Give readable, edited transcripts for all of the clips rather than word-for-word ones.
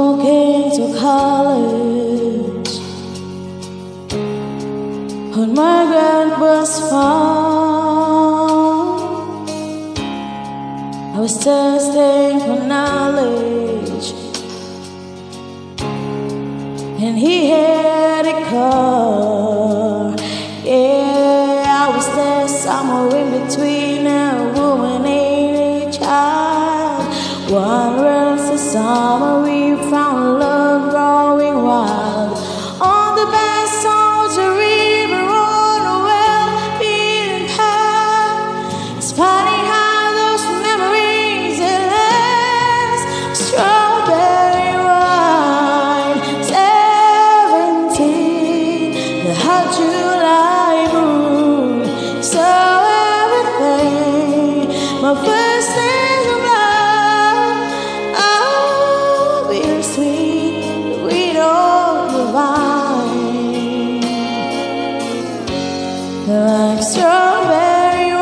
walking to college on my grandpa's farm. I was thirsting for knowledge, and he had a car. Yeah, I was there somewhere in between a woman and a child. One rest of summer we found love growing wild on the banks of the river on a well-beaten path. It's funny how those memories that last. Strawberry wine, 17, the hot July moon, so everything. My first days of love, oh, bittersweet, we don't divine, like strawberry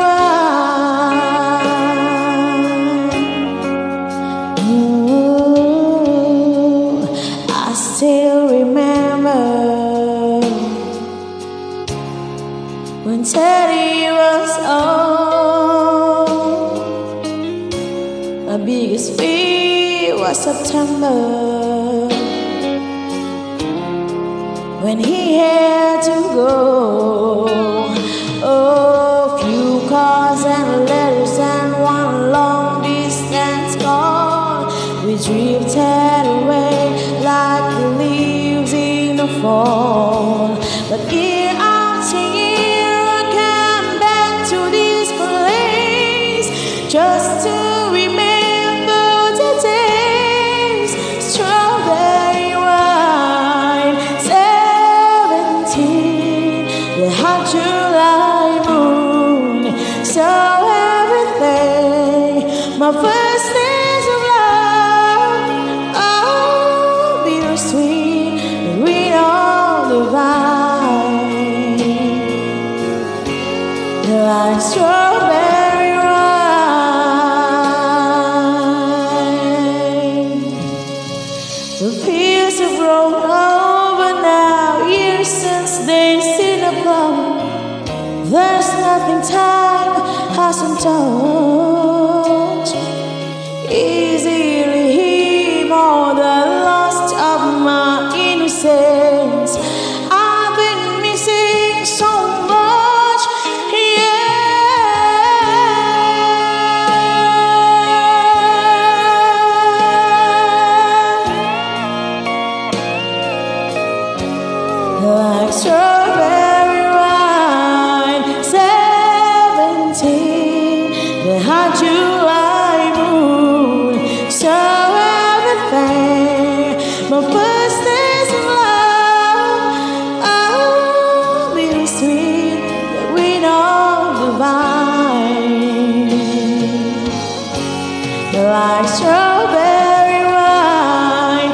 wine. Ooh, I still remember when Teddy was old. My biggest fear was September, when he had to go. Oh, few cars and letters and one long distance call. We drifted away like the leaves in the fall. But year after year I come back to this place just to remember the days. Strawberry wine, 17, the hot July moon, so everything. My first days of love, oh, bittersweet, we don't divine, like strawberry wine. The fields have grown over now, years since they've seen a blow. There's nothing time hasn't touched. Easily him all the lost of my innocence. I've been missing so much, yeah. Like strawberry wine, 17, the hot July moon, so everything. My first days of love, oh, bittersweet, that we don't divine, like strawberry wine,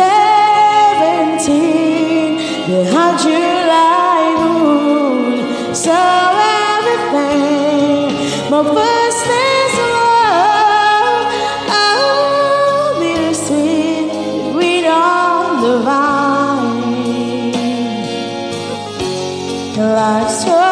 17, the hot July moon, so everything. My first days of love, oh, bittersweet, we don't divine, like strawberry.